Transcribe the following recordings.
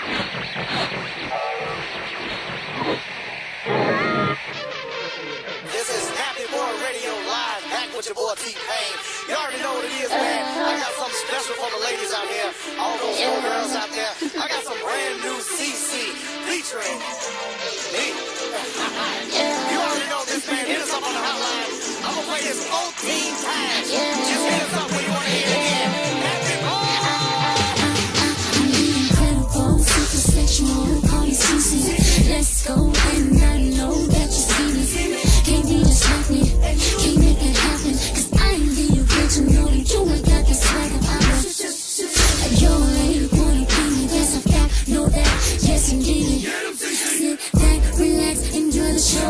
This is Happy Boy Radio Live, back with your boy T-Pain. You already know what it is, man. I got something special for the ladies out here, all those little girls out there. I got some brand new CC featuring me. You already know this, man. Hit us up on the hotline. I'm gonna play this 14 times. Just hit us up when you wanna hear it again. Happy Boy! I'm incredible, super sexual, call me CC. Let's go, and I know that you see me. Can't be just like me, can't make it happen. Cause I ain't the original, you ain't got the swag of ours. Yo, lady, wanna be me, that's a fact, know that, yes indeed. Sit back, relax, enjoy the show.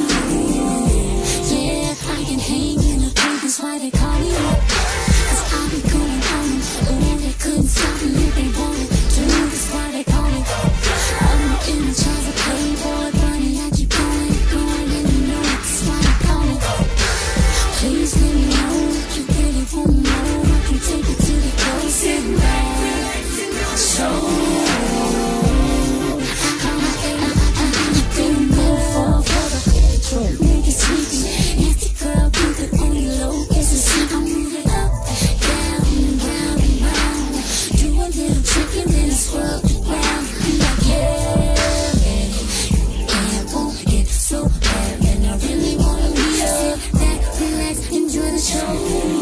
Yeah, I can hang in the crib, that's why they call me up. Cause I be going on, oh, they couldn't stop me if they wanted to, that's why they call me. I'm in the charge of Playboy Bunny, I keep going, and you know that's why they call me. Please let me know if you really want more, I can take it to the coast and back. So make it sweet, nasty girl, keep it on the low. It's a secret, I move it up, down, and round, and round. Do a little trick and then I swirl the ground. I'm like, yeah, won't get so bad, and I really wanna be sit back, relax, enjoy the show.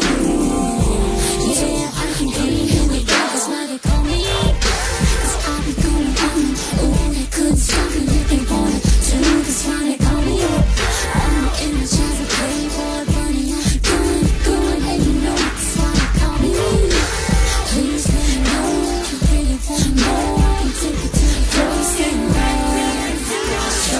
Yeah, I can be in the dark, that's why they call me. Cause I be going on, oh, they couldn't stop me if they wanted to, that's why they call me. I'm in the charge of Playboy Bunny, I keep going, and you know that's why they call me. Please let me know if you really want more, I can take it to the coast and round. So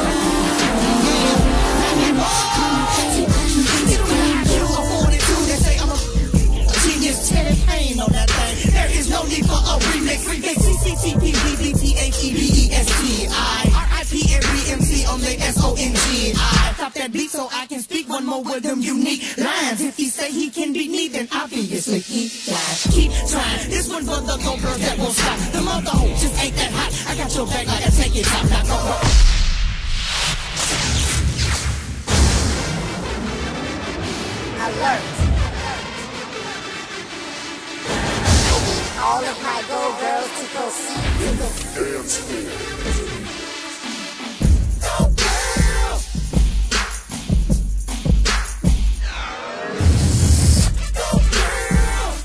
They say I'm a genius, Teddy Payne on that thing. There is no need for a remix. CCTPBBTHEBESTI on the SONG. Stop that beat so I can speak one more with them unique lines. If he say he can beat me, then obviously he lies. Keep trying. This one for the go girls that won't stop. The mother hoe just ain't that hot. I got your back like a take it top. Now go. Alert! All of my go girls to proceed to the dance floor. Go girls! Go girls!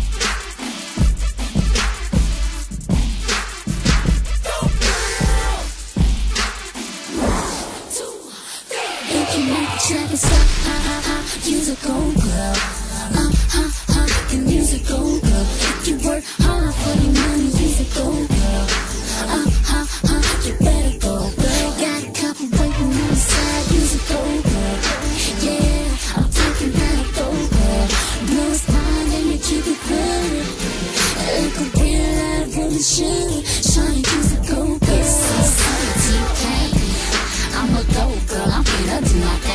Go girls! 1, 2, 3. If you like the track, it's up, use a go girl. The music go girl. If you work hard for the money, use a go girl. You better go girl. Got a couple waiting on the side, use a go girl. Yeah, I'm talking about a go girl. Blow his mind and you keep it good. Look a real life woman should. Shawty, use a go girl. It's society, I'm a go girl, I'm finna do my thing.